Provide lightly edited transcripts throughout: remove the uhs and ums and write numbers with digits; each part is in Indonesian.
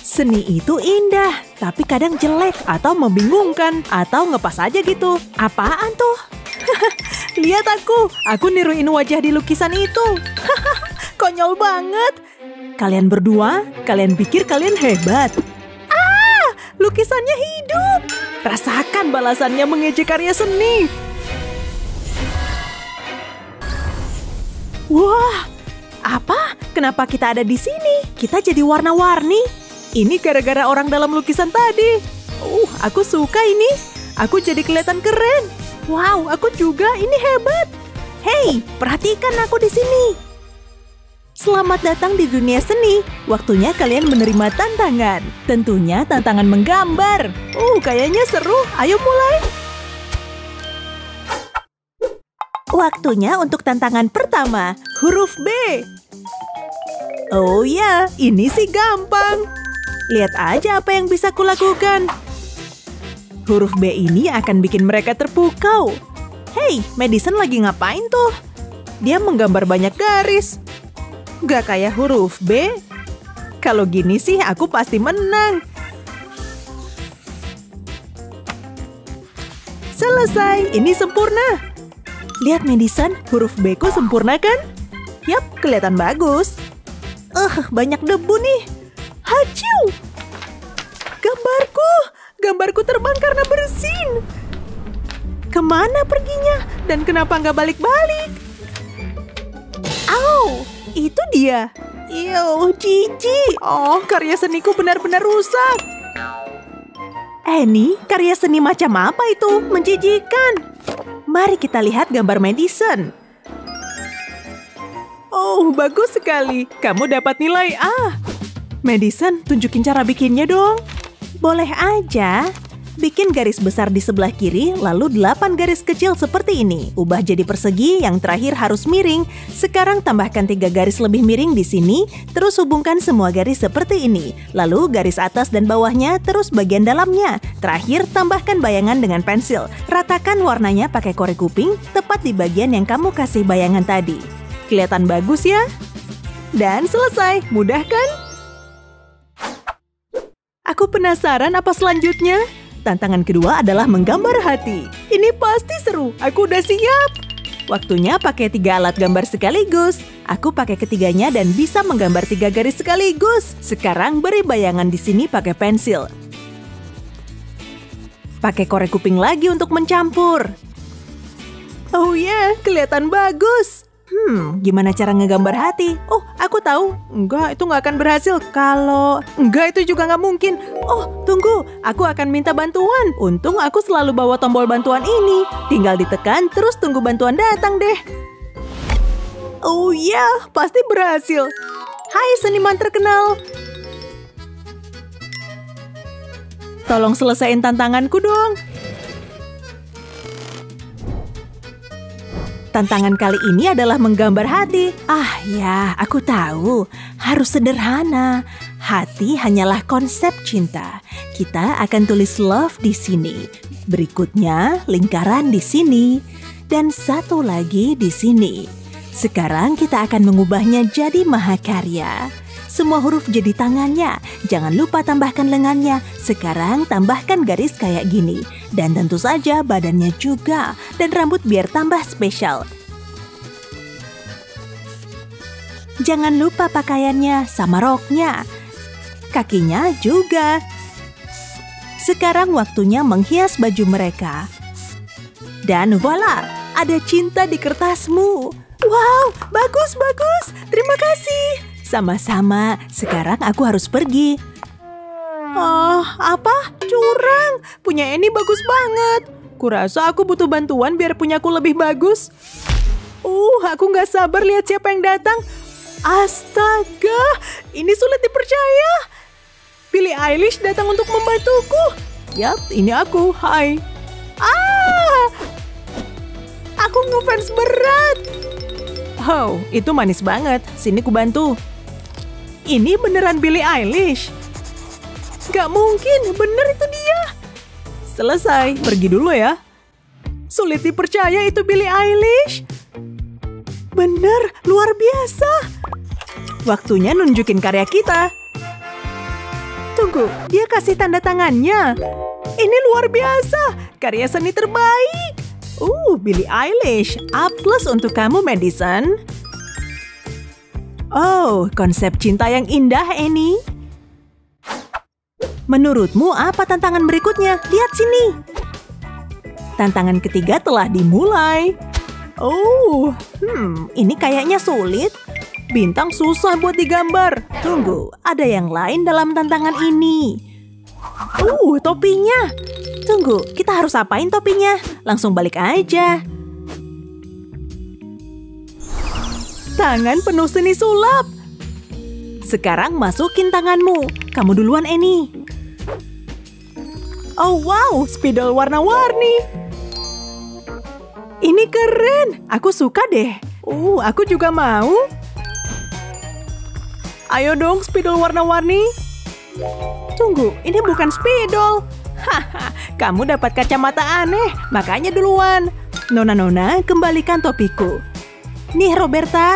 Seni itu indah, tapi kadang jelek atau membingungkan atau ngepas aja gitu. Apaan tuh? Lihat aku niruin wajah di lukisan itu. Konyol banget. Kalian berdua, kalian pikir kalian hebat. Lukisannya hidup. Rasakan balasannya mengejek karya seni. Wah, apa? Kenapa kita ada di sini? Kita jadi warna-warni. Ini gara-gara orang dalam lukisan tadi. Aku suka ini. Aku jadi kelihatan keren. Wow, aku juga. Ini hebat. Hei, perhatikan aku di sini. Selamat datang di dunia seni. Waktunya kalian menerima tantangan. Tentunya tantangan menggambar. Kayaknya seru. Ayo mulai. Waktunya untuk tantangan pertama. Huruf B. Oh ya, ini sih gampang. Lihat aja apa yang bisa kulakukan. Huruf B ini akan bikin mereka terpukau. Hei, Madison lagi ngapain tuh? Dia menggambar banyak garis. Gak kayak huruf B. Kalau gini sih aku pasti menang. Selesai, ini sempurna. Lihat Madison, huruf B ku sempurna kan? Yap, kelihatan bagus. Banyak debu nih. Haciu! Gambarku terbang karena bersin. Kemana perginya? Dan kenapa nggak balik-balik? Au! Itu dia. Jijik. Karya seniku benar-benar rusak. Nih, karya seni macam apa itu? Menjijikan. Mari kita lihat gambar Madison. Bagus sekali. Kamu dapat nilai A. Madison, tunjukin cara bikinnya dong. Boleh aja. Bikin garis besar di sebelah kiri, lalu 8 garis kecil seperti ini. Ubah jadi persegi, yang terakhir harus miring. Sekarang tambahkan 3 garis lebih miring di sini, terus hubungkan semua garis seperti ini. Lalu garis atas dan bawahnya, terus bagian dalamnya. Terakhir, tambahkan bayangan dengan pensil. Ratakan warnanya pakai korek kuping, tepat di bagian yang kamu kasih bayangan tadi. Kelihatan bagus ya? Dan selesai, mudah kan? Aku penasaran apa selanjutnya? Tantangan kedua adalah menggambar hati. Ini pasti seru, aku udah siap. Waktunya pakai 3 alat gambar sekaligus. Aku pakai ketiganya dan bisa menggambar 3 garis sekaligus. Sekarang beri bayangan di sini pakai pensil. Pakai korek kuping lagi untuk mencampur. Oh ya, kelihatan bagus. Gimana cara ngegambar hati? Aku tahu. Enggak, itu nggak akan berhasil. Enggak, itu juga nggak mungkin. Tunggu. Aku akan minta bantuan. Untung aku selalu bawa tombol bantuan ini. Tinggal ditekan, terus tunggu bantuan datang deh. Oh ya, pasti berhasil. Hai seniman terkenal. Tolong selesaiin tantanganku dong. Tantangan kali ini adalah menggambar hati. Ya, aku tahu. Harus sederhana. Hati hanyalah konsep cinta. Kita akan tulis love di sini. Berikutnya, lingkaran di sini. Dan satu lagi di sini. Sekarang kita akan mengubahnya jadi mahakarya. Semua huruf jadi tangannya. Jangan lupa tambahkan lengannya. Sekarang tambahkan garis kayak gini. Dan tentu saja badannya juga. Dan rambut biar tambah spesial. Jangan lupa pakaiannya sama roknya. Kakinya juga. Sekarang waktunya menghias baju mereka. Dan voila, ada cinta di kertasmu. Wow, bagus. Terima kasih. Sama-sama, sekarang aku harus pergi. Apa? Curang. Punya ini bagus banget. Kurasa aku butuh bantuan biar punyaku lebih bagus. Aku nggak sabar lihat siapa yang datang. Astaga, ini sulit dipercaya. Billie Eilish datang untuk membantuku. Yap, ini aku. Hai. Aku ngefans berat. Itu manis banget. Sini ku bantu. Ini beneran Billie Eilish. Gak mungkin, bener itu dia. Selesai, pergi dulu ya. Sulit dipercaya itu Billie Eilish. Bener, luar biasa. Waktunya nunjukin karya kita. Tunggu, dia kasih tanda tangannya. Ini luar biasa, karya seni terbaik. Billie Eilish, A+ untuk kamu, Madison. Oh, konsep cinta yang indah, Annie. Menurutmu apa tantangan berikutnya? Lihat sini. Tantangan ketiga telah dimulai. Ini kayaknya sulit. Bintang susah buat digambar. Tunggu, ada yang lain dalam tantangan ini. Topinya. Tunggu, kita harus apain topinya? Langsung balik aja. Tangan penuh seni sulap. Sekarang masukin tanganmu. Kamu duluan, Annie. Oh wow, spidol warna-warni. Ini keren. Aku suka deh. Aku juga mau. Ayo dong, spidol warna-warni. Tunggu, ini bukan spidol. Haha, kamu dapat kacamata aneh, makanya duluan. Nona-nona, kembalikan topiku. Nih, Roberta.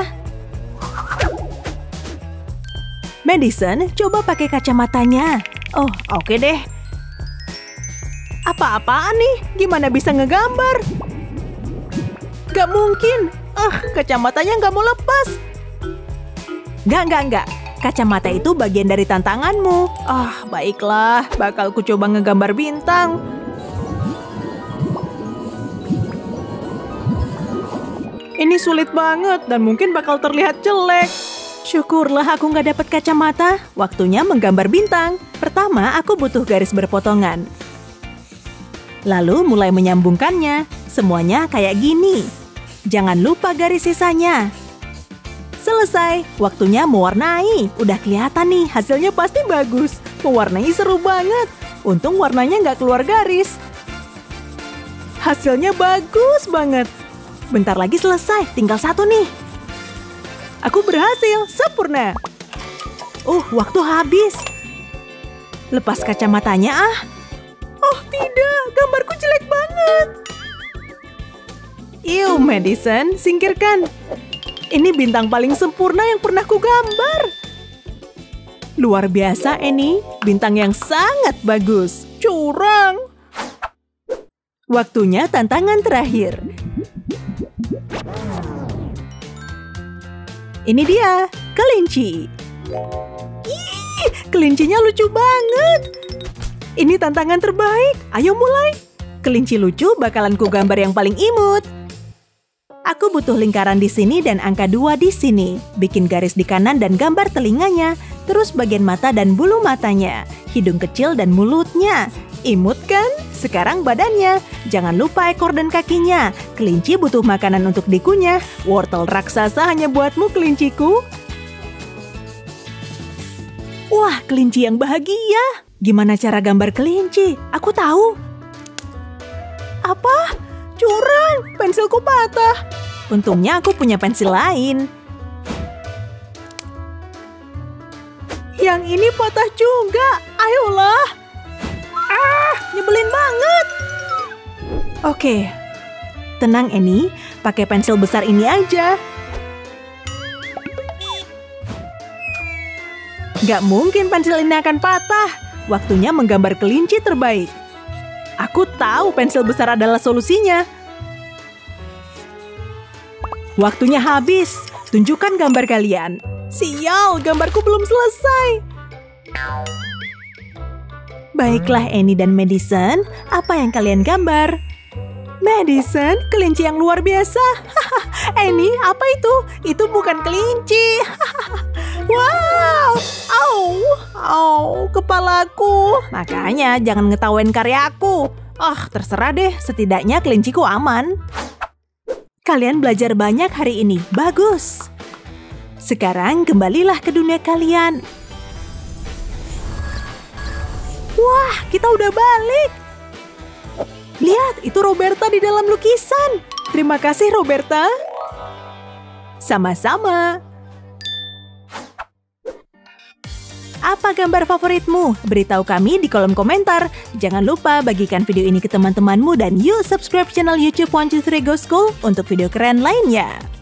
Madison, coba pakai kacamatanya. Oh, oke deh. Apa-apaan nih? Gimana bisa ngegambar? Gak mungkin. Kacamatanya nggak mau lepas. Nggak. Kacamata itu bagian dari tantanganmu. Baiklah. Bakal ku coba ngegambar bintang. Ini sulit banget dan mungkin bakal terlihat jelek. Syukurlah aku nggak dapat kacamata. Waktunya menggambar bintang. Pertama, aku butuh garis berpotongan. Lalu mulai menyambungkannya. Semuanya kayak gini. Jangan lupa garis sisanya. Selesai, waktunya mewarnai. Udah kelihatan nih, hasilnya pasti bagus. Mewarnai seru banget. Untung warnanya nggak keluar garis. Hasilnya bagus banget. Bentar lagi selesai, tinggal satu nih. Aku berhasil, sempurna. Waktu habis. Lepas kacamatanya Oh tidak, gambarku jelek banget. Madison, singkirkan. Ini bintang paling sempurna yang pernah ku gambar. Luar biasa, Annie. Bintang yang sangat bagus. Curang. Waktunya tantangan terakhir. Ini dia, kelinci. Kelincinya lucu banget. Ini tantangan terbaik. Ayo mulai. Kelinci lucu bakalan ku gambar yang paling imut. Aku butuh lingkaran di sini dan angka 2 di sini. Bikin garis di kanan dan gambar telinganya. Terus bagian mata dan bulu matanya. Hidung kecil dan mulutnya. Imut kan? Sekarang badannya. Jangan lupa ekor dan kakinya. Kelinci butuh makanan untuk dikunyah. Wortel raksasa hanya buatmu, kelinciku. Wah, kelinci yang bahagia. Gimana cara gambar kelinci? Aku tahu. Apa? Curang, pensilku patah. Untungnya aku punya pensil lain. Yang ini patah juga. Ayolah. Nyebelin banget. Oke. Tenang, Annie. Pakai pensil besar ini aja. Gak mungkin pensil ini akan patah. Waktunya menggambar kelinci terbaik. Aku tahu pensil besar adalah solusinya. Waktunya habis. Tunjukkan gambar kalian. Sial, gambarku belum selesai. Baiklah, Annie dan Madison. Apa yang kalian gambar? Madison, kelinci yang luar biasa. Annie, apa itu? Itu bukan kelinci. Wow! Kepalaku. Makanya jangan ngetawain karyaku. Terserah deh, setidaknya kelinciku aman. Kalian belajar banyak hari ini, bagus. Sekarang kembalilah ke dunia kalian. Wah, kita udah balik. Lihat, itu Roberta di dalam lukisan. Terima kasih, Roberta. Sama-sama. Apa gambar favoritmu? Beritahu kami di kolom komentar. Jangan lupa bagikan video ini ke teman-temanmu dan yuk subscribe channel YouTube 123 Go School untuk video keren lainnya.